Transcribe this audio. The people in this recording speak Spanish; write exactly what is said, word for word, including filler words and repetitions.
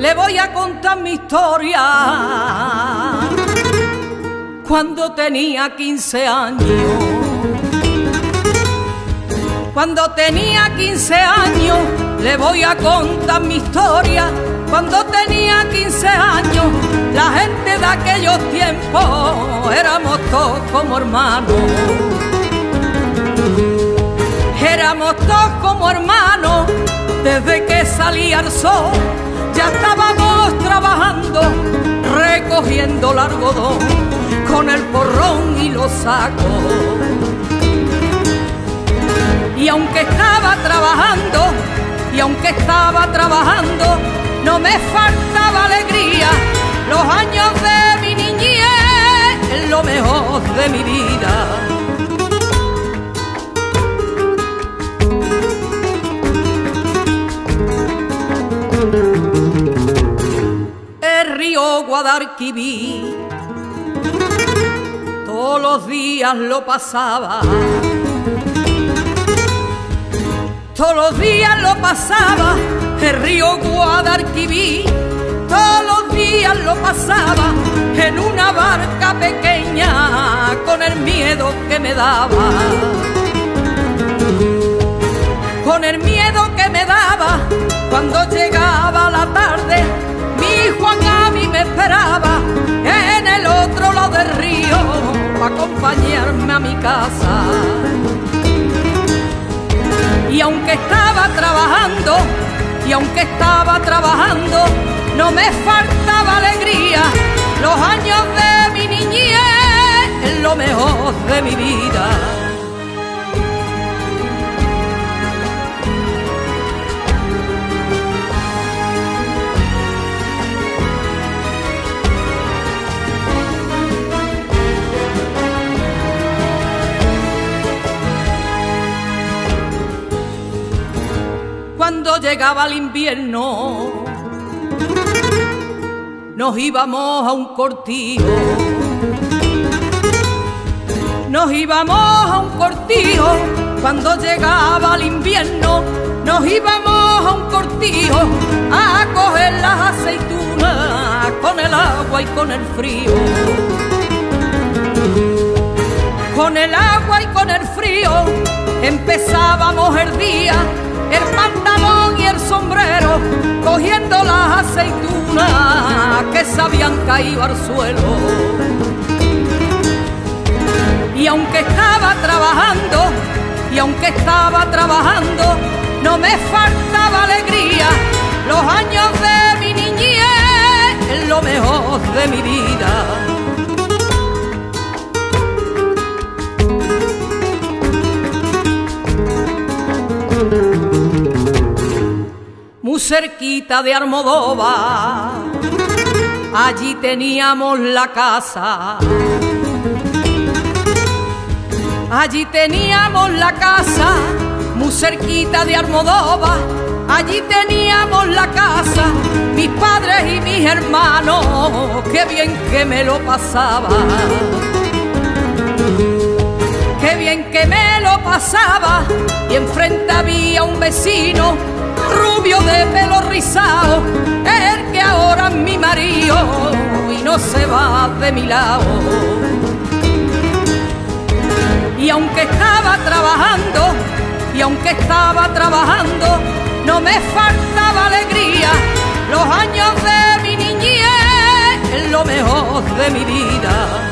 le voy a contar mi historia. Cuando tenía quince años, cuando tenía quince años, le voy a contar mi historia. Cuando tenía quince años, la gente de aquellos tiempos éramos todos como hermanos. Éramos todos como hermanos, desde que salía el sol ya estábamos trabajando, recogiendo el algodón con el porrón y los sacos. Y aunque estaba trabajando, y aunque estaba trabajando, no me faltaba alegría. Los años de mi niñez es lo mejor de mi vida. El río Guadalquivir todos los días lo pasaba, todos los días lo pasaba. El río Guadalquivir todos los días lo pasaba en una barca pequeña con el miedo que me daba, con el miedo que me daba. Cuando llegaba la tarde, mi Juan a mí me esperaba en el otro lado del río para acompañarme a mi casa. Y aunque estaba trabajando, y aunque estaba trabajando, no me faltaba alegría. Los años de mi niñez es lo mejor de mi vida. Cuando llegaba el invierno, nos íbamos a un cortijo, nos íbamos a un cortijo. Cuando llegaba el invierno, nos íbamos a un cortijo a coger las aceitunas con el agua y con el frío, con el agua y con el frío. Empezábamos el día, el pantalón y el sombrero, cogiendo las aceitunas que se habían caído al suelo. Y aunque estaba trabajando, y aunque estaba trabajando, no me faltaba alegría. Los años de mi niñez es lo mejor de mi vida. Muy cerquita de Almodóvar, allí teníamos la casa, allí teníamos la casa, muy cerquita de Almodóvar, allí teníamos la casa. Mis padres y mis hermanos, qué bien que me lo pasaba, qué bien que me lo pasaba. Y enfrente había un vecino rubio de pelo rizado, el que ahora es mi marido y no se va de mi lado. Y aunque estaba trabajando, y aunque estaba trabajando, no me faltaba alegría. Los años de mi niñez es lo mejor de mi vida.